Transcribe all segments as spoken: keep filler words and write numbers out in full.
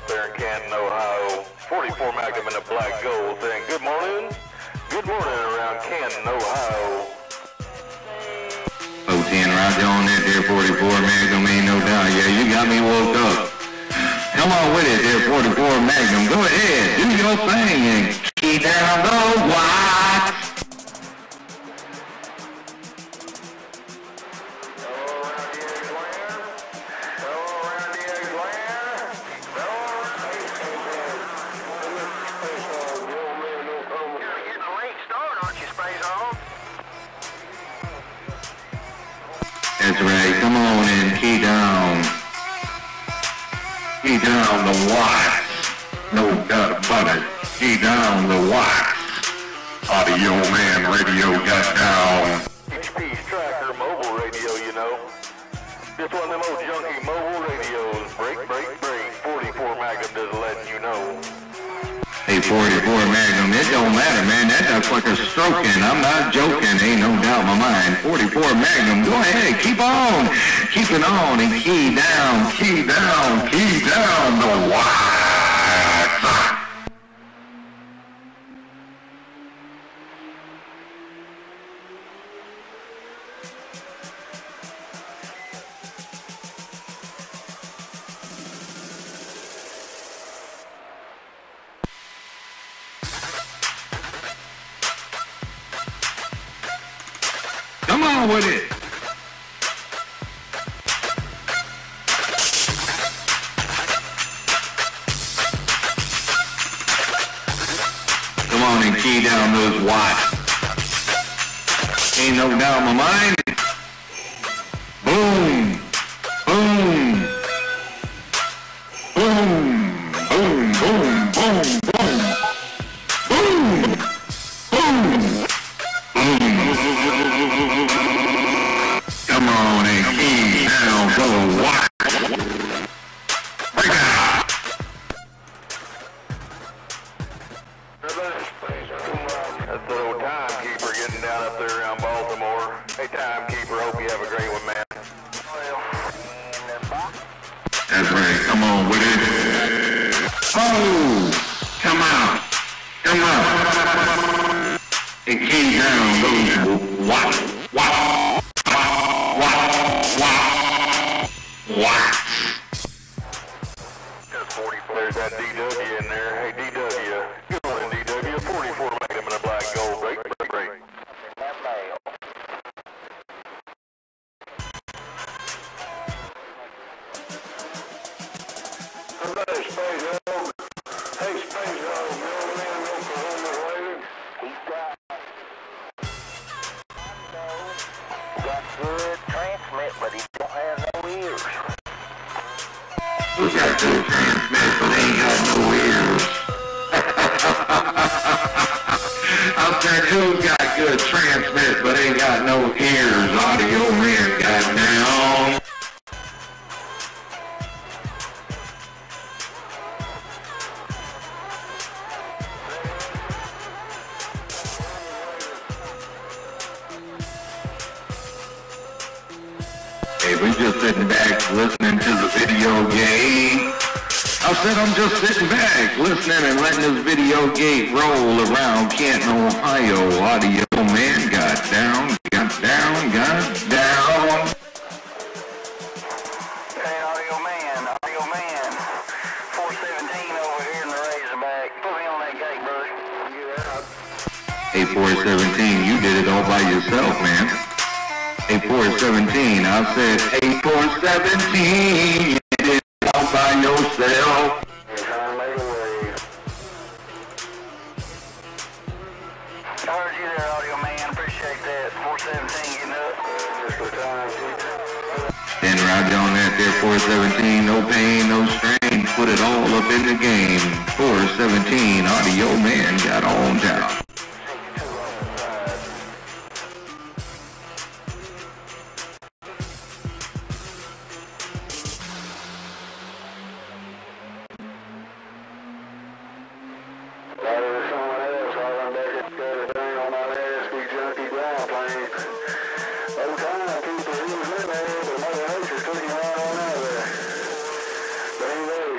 there in Canton, Ohio. forty-four Magnum in a black gold saying good morning. Good morning around Canton, Ohio. oh ten, Roger on that there forty-four Magnum, ain't no doubt. Yeah, you got me woke up. Come on with it there, forty-four Magnum. Go ahead, do your thing and key down the watch. That's right, come on and key down. Key down the watts. No doubt about it. Key down the watts. Audio Man Radio got down. H P's tracker mobile radio, you know. Just one of them old junky mobile radios. Break, break, break. forty-four Magnum just letting you know. Hey, forty-four Magnum, it don't matter, man. That duck's like a stroking. I'm not joking. Ain't no doubt in my mind. forty-four Magnum, go ahead. Keep on. Keep it on and key down. Key down. Key down the watts. Come on with it. Come on and key down those watts. Ain't no doubt in my mind. Boom. Boom. Boom. Boom. Boom. Boom. Boom. Boom. Boom. Come on and key down the watch. Break out. That's the old timekeeper getting down up there around Baltimore. Hey, timekeeper, hope you have a great one, man. That's right. Come on with it. Oh, come on. Come on. And key down those watch. Watch. Watch. Watch. Watch. There's that D W in there. Hey, D W. Good morning, D W. forty-four Magnum in a black gold. Break, break, break. Hey, Space Dog. Hey, Space Dog. Middle man, Oklahoma waiting. He's got, got good transmit, but he don't have no ears. Who's got good transmit, but ain't got no ears? I said, who's got good transmit, but ain't got no ears? Audio Man got down. Hey, we just sitting back listening to the video game. I said I'm just sitting back listening and letting this video game roll around Canton, Ohio. Audio Man got down, got down, got down. Hey, Audio Man, Audio Man. four seventeen over here in the Razorback. Put me on that gate, brother. Get out. Hey, four seventeen, you did it all by yourself, man. Hey, four seventeen, I said, hey, four seventeen, you did it all by yourself. You're trying to make a wave. I heard you there, Audio Man. Appreciate that. four seventeen getting up. Uh, just for time, Then Roger on that there, four seventeen, no pain, no strain, put it all up in the game. four seventeen, Audio Man got on down.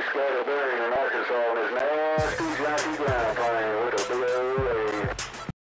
Scatterberry in Arkansas on his nasty, junky ground plan.